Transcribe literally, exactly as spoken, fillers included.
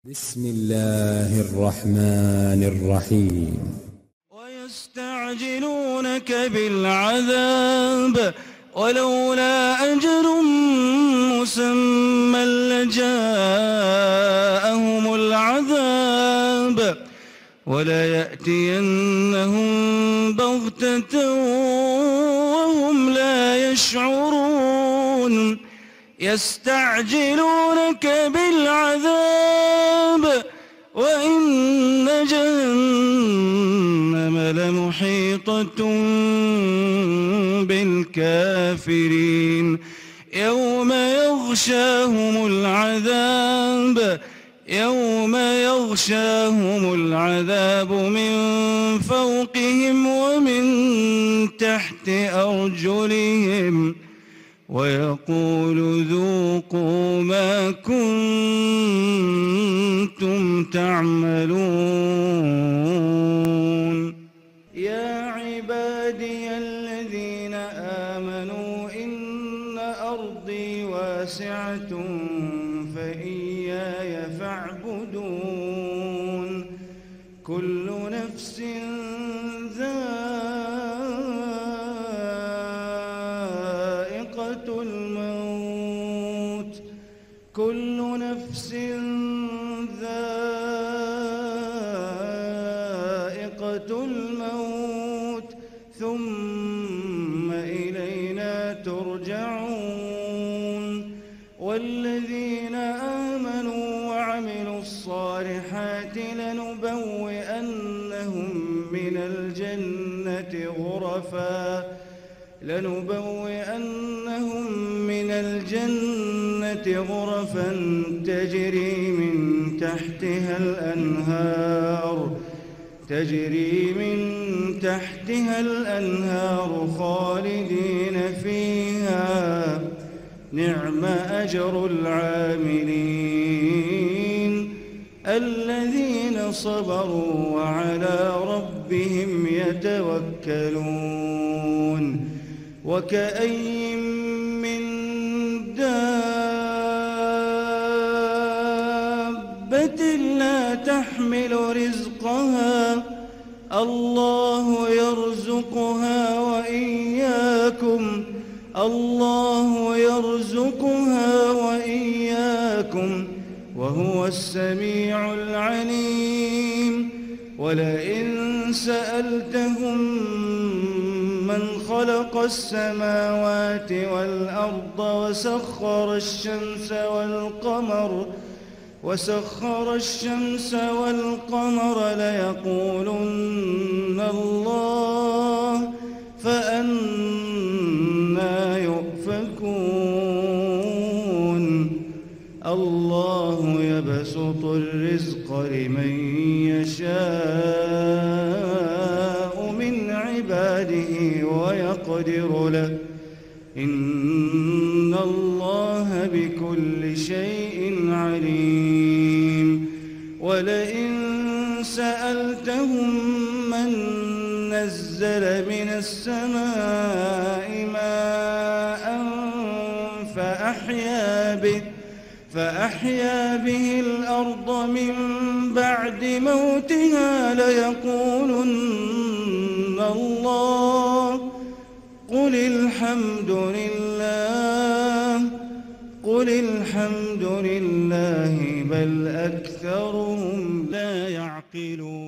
بسم الله الرحمن الرحيم. ويستعجلونك بالعذاب ولولا أجر مسمى لجاءهم العذاب وليأتينهم بغتة وهم لا يشعرون. يستعجلونك بالعذاب وإن جهنم لمحيطة بالكافرين. يوم يغشاهم العذاب يوم يغشاهم العذاب من فوقهم ومن تحت أرجلهم ويقول ذوقوا ما كنتم تعملون. يا عبادي الذين آمنوا إن أرضي واسعة فإياي فاعبدون. كل نفس ذائقة الموت كل نفس ذائقة الموت ثم إلينا ترجعون. والذين آمنوا وعملوا الصالحات لنبوئنهم من الجنة غرفا لنبوئنهم من الجنة غرفا تجري من تحتها الأنهار تجري من تحتها الأنهار خالدين فيها نعم أجر العاملين. الذين صبروا وعلى ربهم يتوكلون. وكأين من دابة لا تحمل رزقها الله يرزقها وإياكم الله يرزقها وإياكم وهو السميع العليم. ولئن سألتهم من خلق السماوات والأرض وسخر الشمس والقمر وسخر الشمس والقمر ليقولن الله فأنى يؤفكون. الله يبسط الرزق لمن يشاء من عباده ويقدر له إن الله بكل شيء عليم. ولئن سألتهم من نزل من السماء ماء فأحيا به فأحيا به الأرض من بعد موتها ليقولن الله قل الحمد لله قل الحمد لله بل أكثرهم لا يعقلون.